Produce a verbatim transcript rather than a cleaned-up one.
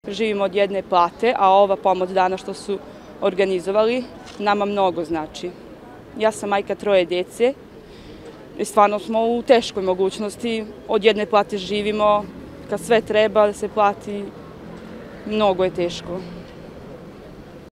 Živimo od jedne plate, a ova pomoć dana što su organizovali nama mnogo znači. Ja sam majka troje djece i stvarno smo u teškoj mogućnosti. Od jedne plate živimo, kad sve treba da se plati, mnogo je teško.